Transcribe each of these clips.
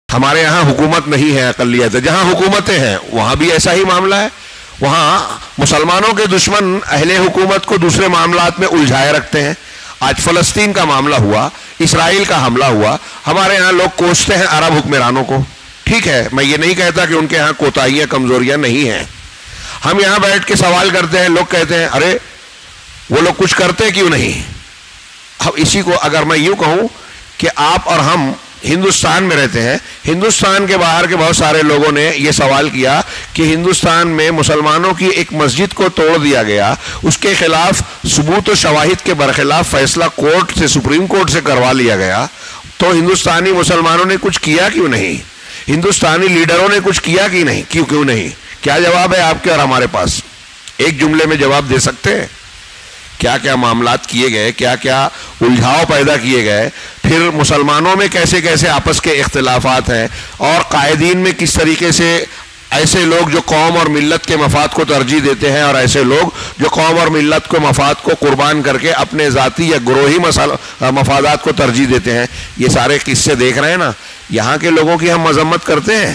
ہمارے یہاں حکومت نہیں ہے، اقلیت ہے. جہاں حکومتیں ہیں وہاں بھی ایسا ہی معاملہ ہے. وہاں مسلمانوں کے دشمن اہل حکومت کو دوسرے معاملات میں الجھائے رکھتے ہیں. آج فلسطین کا معاملہ ہوا، اسرائیل کا حملہ ہوا، ہمارے یہاں لوگ کوستے ہیں عرب حکمرانوں کو. ٹھیک ہے، میں یہ نہیں کہتا کہ ان کے یہاں کوتاہیاں کمزوریاں نہیں ہیں. ہم یہاں بیٹھ کے سوال کرتے ہیں، لوگ کہتے ہیں ارے وہ لوگ کچھ کرتے کیوں نہیں. اب اسی کو اگر میں یوں کہوں کہ آپ اور ہم ہندوستان میں رہتے ہیں، ہندوستان کے باہر کے بہت سارے لوگوں نے یہ سوال کیا کہ ہندوستان میں مسلمانوں کی ایک مسجد کو توڑ دیا گیا، اس کے خلاف ثبوت و شواہد کے برخلاف فیصلہ کورٹ سے، سپریم کورٹ سے کروا لیا گیا، تو ہندوستانی مسلمانوں نے کچھ کیا کیوں نہیں؟ ہندوستانی لیڈروں نے کچھ کیا کہ نہیں؟ کیوں نہیں؟ کیا جواب ہے آپ کے اور ہمارے پاس؟ ایک جملے میں جواب دے سکتے ہیں؟ کیا کیا معاملات کیے گئے، کیا کیا الجھاؤ پیدا کیے گئے، پھر مسلمانوں میں کیسے کیسے آپس کے اختلافات ہیں، اور قائدین میں کس طریقے سے ایسے لوگ جو قوم اور ملت کے مفاد کو ترجیح دیتے ہیں، اور ایسے لوگ جو قوم اور ملت کو مفاد کو قربان کر کے اپنے ذاتی یا گروہی مفادات کو ترجیح دیتے ہیں. یہ سارے قصے دیکھ رہے ہیں نا. یہاں کے لوگوں کی ہم مذمت کرتے ہیں.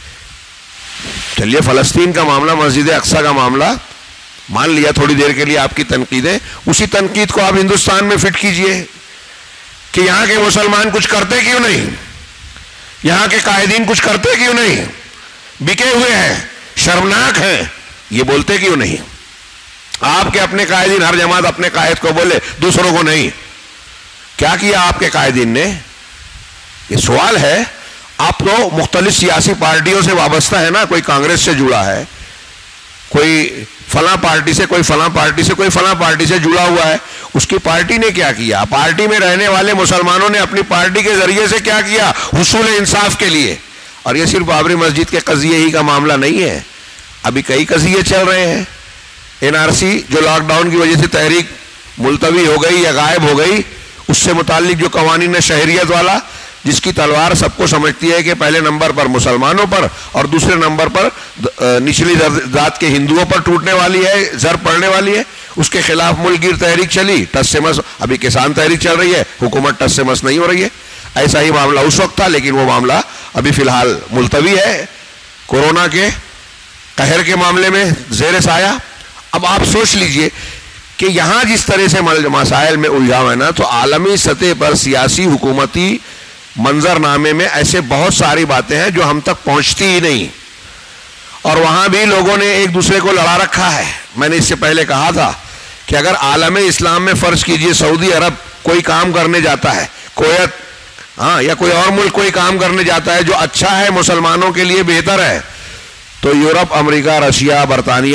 چلیے فلسطین کا معاملہ، مسجد اقصیٰ کا معاملہ مان لیا تھوڑی دیر کے لیے آپ کی تنقیدیں، اسی تنقید کو آپ ہندوستان میں فٹ کیجئے کہ یہاں کے مسلمان کچھ کرتے کیوں نہیں، یہاں کے قائدین کچھ کرتے کیوں نہیں، بکے ہوئے ہیں، شرمناک ہیں، یہ بولتے کیوں نہیں؟ آپ کے اپنے قائدین، ہر جماعت اپنے قائد کو بولے، دوسروں کو نہیں. کیا کیا آپ کے قائدین نے؟ یہ سوال ہے. آپ تو مختلف سیاسی پارٹیوں سے وابستہ ہے نا، کوئی کانگریس سے جڑا ہے، کوئی فلاں پارٹی سے، کوئی فلاں پارٹی سے، کوئی فلاں پارٹی سے جڑا ہوا ہے. اس کی پارٹی نے کیا کیا؟ پارٹی میں رہنے والے مسلمانوں نے اپنی پارٹی کے ذریعے سے کیا کیا حصول انصاف کے لیے؟ اور یہ صرف بابری مسجد کے قضیے ہی کا معاملہ نہیں ہے، ابھی کئی قضیے چل رہے ہیں. NRC جو لاک ڈاؤن کی وجہ سے تحریک ملتوی ہو گئی یا غائب ہو گئی، اس سے متعلق جو قوانین شہریت والا، جس کی تلوار سب کو سمجھتی ہے کہ پہلے نمبر پر مسلمانوں پر اور دوسرے نمبر پر نچلی ذات کے ہندوؤں پر ٹوٹنے والی ہے، زر پڑنے والی ہے، اس کے خلاف ملک گیر تحریک چلی، ٹس سے مس. ابھی کسان تحریک چل رہی ہے، حکومت ٹس سے مس نہیں ہو رہی ہے. ایسا ہی معاملہ اس وقت تھا، لیکن وہ معاملہ ابھی فی الحال ملتوی ہے کورونا کے قہر کے معاملے میں زیر سایہ. اب آپ سوچ لیجئے کہ یہاں جس طرح سے مسائل میں الجھاؤ ہے نا، تو عالمی سطح پر سیاسی حکومتی منظر نامے میں ایسے بہت ساری باتیں ہیں جو ہم تک پہنچتی ہی نہیں، اور وہاں بھی لوگوں نے ایک دوسرے کو لڑا رکھا ہے. میں نے اس سے پہلے کہا تھا کہ اگر عالم اسلام میں فرض کیجئے سعودی عرب کوئی کام کرنے جاتا ہے، کویت یا کوئی اور ملک کوئی کام کرنے جاتا ہے جو اچھا ہے، مسلمانوں کے لیے بہتر ہے، تو یورپ، امریکہ، رشیا، برطانیہ،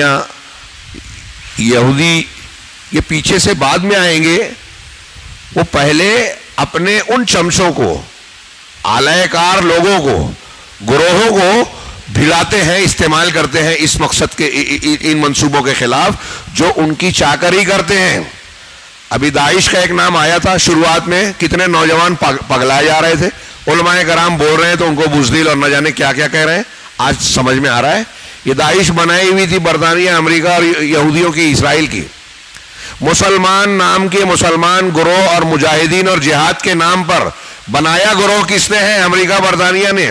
یہودی یہ پیچھے سے بعد میں آئیں گے. وہ پہلے اپنے ان چمچوں کو، اعلی کار لوگوں کو، گروہوں کو بھلاتے ہیں، استعمال کرتے ہیں اس مقصد کے، ان منصوبوں کے خلاف جو ان کی چاکری کرتے ہیں. ابھی داعش کا ایک نام آیا تھا، شروعات میں کتنے نوجوان پگلائے جا رہے تھے، علماء کرام بول رہے ہیں تو ان کو بزدل اور نہ جانے کیا کیا کہہ رہے ہیں. آج سمجھ میں آ رہا ہے یہ داعش بنائی ہوئی تھی برطانیہ، امریکہ اور یہودیوں کی، اسرائیل کی. مسلمان نام کے مسلمان گروہ اور مجاہدین اور جہاد کے نام پر بنایا گروہ کس نے ہے؟ امریکہ، برطانیہ نے.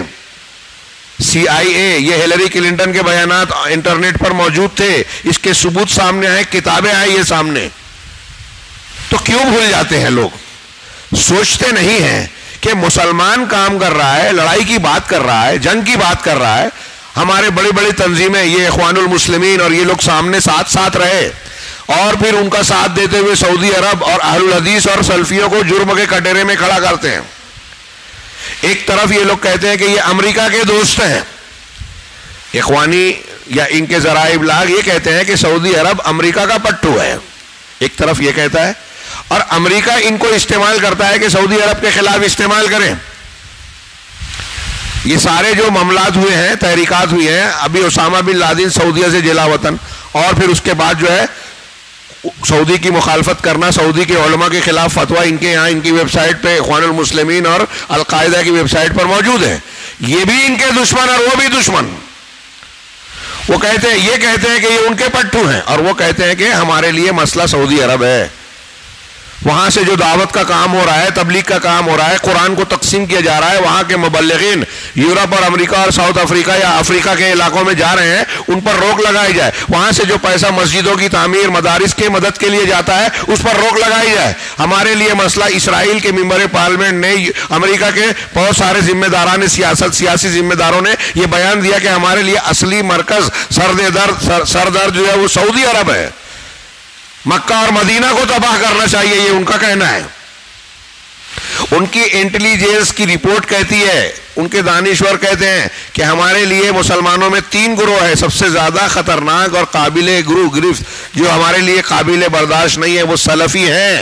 CIA، یہ ہیلری کلنٹن کے بیانات انٹرنیٹ پر موجود تھے، اس کے ثبوت سامنے آئے، کتابیں آئی یہ سامنے. تو کیوں بھول جاتے ہیں لوگ؟ سوچتے نہیں ہیں کہ مسلمان کام کر رہا ہے، لڑائی کی بات کر رہا ہے، جنگ کی بات کر رہا ہے. ہمارے بڑی بڑی تنظیمیں، یہ اخوان المسلمین اور یہ لوگ سامنے ساتھ رہے، اور پھر ان کا ساتھ دیتے ہوئے سعودی عرب اور اہل الحدیث اور سلفیوں کو جرم کے کٹہرے میں کھڑا کرتے ہیں. ایک طرف یہ لوگ کہتے ہیں کہ یہ امریکہ کے دوست ہیں، اخوانی یا ان کے ذرائع ابلاغ یہ کہتے ہیں کہ سعودی عرب امریکہ کا پٹھو ہے، ایک طرف یہ کہتا ہے، اور امریکہ ان کو استعمال کرتا ہے کہ سعودی عرب کے خلاف استعمال کریں. یہ سارے جو معاملات ہوئے ہیں، تحریکات ہوئی ہیں، ابھی اسامہ بن لادن سعودیہ سے جلا وطن، اور پھر اس کے بعد جو ہے سعودی کی مخالفت کرنا، سعودی کے علماء کے خلاف فتویٰ ان کے یہاں، ان کی ویب سائٹ پہ، اخوان المسلمین اور القاعدہ کی ویب سائٹ پر موجود ہے. یہ بھی ان کے دشمن اور وہ بھی دشمن. وہ کہتے ہیں، یہ کہتے ہیں کہ یہ ان کے پٹھو ہیں، اور وہ کہتے ہیں کہ ہمارے لیے مسئلہ سعودی عرب ہے. وہاں سے جو دعوت کا کام ہو رہا ہے، تبلیغ کا کام ہو رہا ہے، قرآن کو تقسیم کیا جا رہا ہے، وہاں کے مبلغین یورپ اور امریکہ اور ساؤتھ افریقہ یا افریقہ کے علاقوں میں جا رہے ہیں، ان پر روک لگائی جائے۔ وہاں سے جو پیسہ مسجدوں کی تعمیر، مدارس کی مدد کے لیے جاتا ہے، اس پر روک لگائی جائے۔ ہمارے لیے مسئلہ اسرائیل کے ممبر پارلیمنٹ نے، امریکہ کے بہت سارے ذمہ داران سیاسی ذمہ داروں نے یہ بیان دیا کہ ہمارے لیے اصلی مرکز سردرد جو ہے وہ سعودی عرب ہے، مکہ اور مدینہ کو تباہ کرنا چاہیے، یہ ان کا کہنا ہے۔ ان کی انٹیلیجنس کی رپورٹ کہتی ہے، ان کے دانشور کہتے ہیں کہ ہمارے لیے مسلمانوں میں 3 گروہ ہے، سب سے زیادہ خطرناک اور قابل گرفت جو ہمارے لیے قابل برداشت نہیں ہے، وہ سلفی ہیں،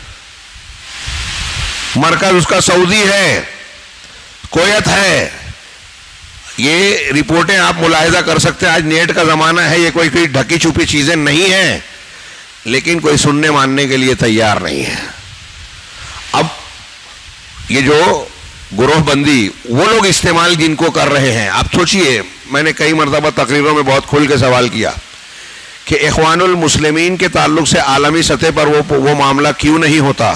مرکز اس کا سعودی ہے، کویت ہے۔ یہ رپورٹیں آپ ملاحظہ کر سکتے ہیں، آج نیٹ کا زمانہ ہے، یہ کوئی ڈھکی چھپی چیزیں نہیں ہیں، لیکن کوئی سننے ماننے کے لیے تیار نہیں ہے۔ اب یہ جو گروہ بندی وہ لوگ استعمال جن کو کر رہے ہیں، آپ سوچئے، میں نے کئی مرتبہ تقریروں میں بہت کھل کے سوال کیا کہ اخوان المسلمین کے تعلق سے عالمی سطح پر وہ معاملہ کیوں نہیں ہوتا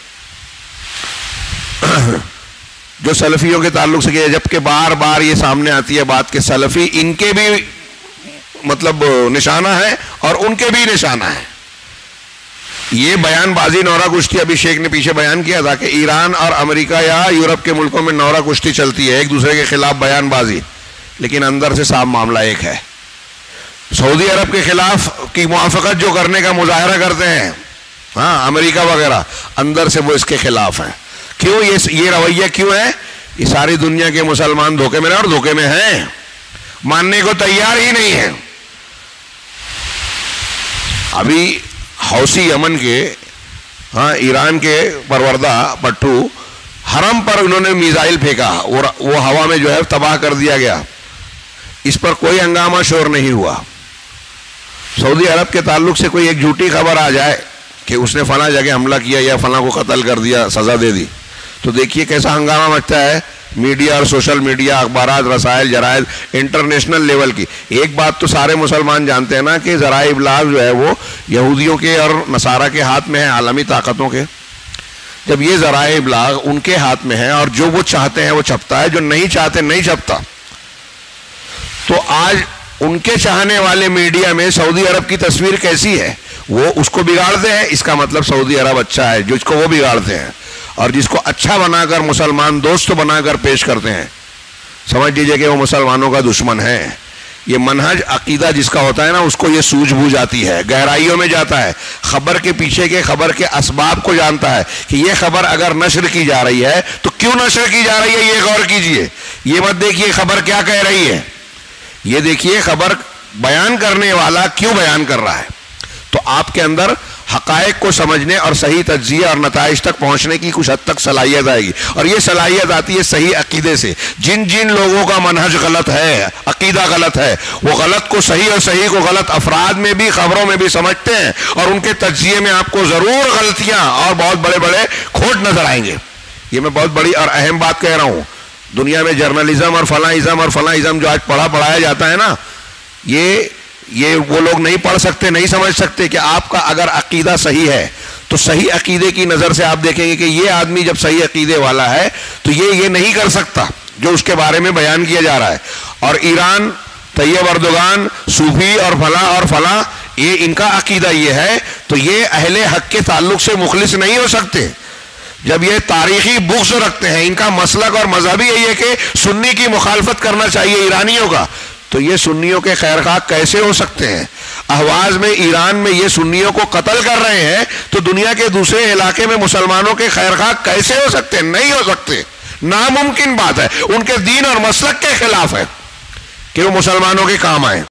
جو سلفیوں کے تعلق سے کیا، جبکہ بار بار یہ سامنے آتی ہے بات کہ سلفی ان کے بھی مطلب نشانہ ہے اور ان کے بھی نشانہ ہے۔ یہ بیان بازی نورہ کشتی ابھی شیخ نے پیچھے بیان کیا تھا کہ ایران اور امریکہ یا یورپ کے ملکوں میں نورہ کشتی چلتی ہے، ایک دوسرے کے خلاف بیان بازی، لیکن اندر سے صاف معاملہ ایک ہے۔ سعودی عرب کے خلاف کی موافقت جو کرنے کا مظاہرہ کرتے ہیں، ہاں امریکہ وغیرہ، اندر سے وہ اس کے خلاف ہیں۔ کیوں یہ رویہ کیوں ہے؟ یہ ساری دنیا کے مسلمان دھوکے میں اور دھوکے میں ہیں، ماننے کو تیار ہی نہیں ہیں۔ ابھی حوثی یمن کے، ایران کے پروردہ پٹھو حرم پر انہوں نے میزائل پھینکا، وہ ہوا میں جو ہے تباہ کر دیا گیا، اس پر کوئی ہنگامہ شور نہیں ہوا۔ سعودی عرب کے تعلق سے کوئی ایک جھوٹی خبر آ جائے کہ اس نے فلاں جگہ حملہ کیا یا فلاں کو قتل کر دیا، سزا دے دی، تو دیکھیے کیسا ہنگامہ مچتا ہے۔ میڈیا اور سوشل میڈیا، اخبارات، رسائل، جرائد، انٹرنیشنل لیول کی۔ ایک بات تو سارے مسلمان جانتے ہیں نا کہ ذرائع ابلاغ جو ہے وہ یہودیوں کے اور نصارہ کے ہاتھ میں ہے، عالمی طاقتوں کے۔ جب یہ ذرائع ابلاغ ان کے ہاتھ میں ہے اور جو وہ چاہتے ہیں وہ چھپتا ہے، جو نہیں چاہتے نہیں چھپتا، تو آج ان کے چاہنے والے میڈیا میں سعودی عرب کی تصویر کیسی ہے؟ وہ اس کو بگاڑتے ہیں، اس کا مطلب سعودی عرب اچھا ہے، جو اس کو وہ بگاڑتے ہیں، اور جس کو اچھا بنا کر مسلمان دوست بنا کر پیش کرتے ہیں، سمجھ لیجئے کہ وہ مسلمانوں کا دشمن ہے۔ یہ منہج عقیدہ جس کا ہوتا ہے نا، اس کو یہ سوجھ بوجھ آتی ہے، گہرائیوں میں جاتا ہے، خبر کے پیچھے کے خبر کے اسباب کو جانتا ہے کہ یہ خبر اگر نشر کی جا رہی ہے تو کیوں نشر کی جا رہی ہے، یہ غور کیجئے۔ یہ مت دیکھیے خبر کیا کہہ رہی ہے، یہ دیکھیے خبر بیان کرنے والا کیوں بیان کر رہا ہے۔ تو آپ کے اندر حقائق کو سمجھنے اور صحیح تجزیہ اور نتائج تک پہنچنے کی کچھ حد تک صلاحیت آئے گی، اور یہ صلاحیت آتی ہے صحیح عقیدے سے۔ جن لوگوں کا منہج غلط ہے، عقیدہ غلط ہے، وہ غلط کو صحیح اور صحیح کو غلط افراد میں بھی، خبروں میں بھی سمجھتے ہیں، اور ان کے تجزیے میں آپ کو ضرور غلطیاں اور بہت بڑے بڑے کھوٹ نظر آئیں گے۔ یہ میں بہت بڑی اور اہم بات کہہ رہا ہوں۔ دنیا میں جرنلزم اور فلاں ازم جو آج پڑھایا جاتا ہے نا، یہ وہ لوگ نہیں پڑھ سکتے، نہیں سمجھ سکتے کہ آپ کا اگر عقیدہ صحیح ہے تو صحیح عقیدے کی نظر سے آپ دیکھیں گے کہ یہ آدمی جب صحیح عقیدے والا ہے تو یہ نہیں کر سکتا جو اس کے بارے میں بیان کیا جا رہا ہے۔ اور ایران، طیب اردوغان، صوفی اور فلاں یہ ان کا عقیدہ یہ ہے، تو یہ اہل حق کے تعلق سے مخلص نہیں ہو سکتے۔ جب یہ تاریخی بغض رکھتے ہیں، ان کا مسلک اور مذہبی یہی ہے کہ سنی کی مخالفت کرنا چاہیے ایرانیوں کا، تو یہ سنیوں کے خیرخواہ کیسے ہو سکتے ہیں؟ اہواز میں ایران میں یہ سنیوں کو قتل کر رہے ہیں، تو دنیا کے دوسرے علاقے میں مسلمانوں کے خیرخواہ کیسے ہو سکتے ہیں؟ نہیں ہو سکتے، ناممکن بات ہے۔ ان کے دین اور مسلک کے خلاف ہے کہ وہ مسلمانوں کے کام آئیں۔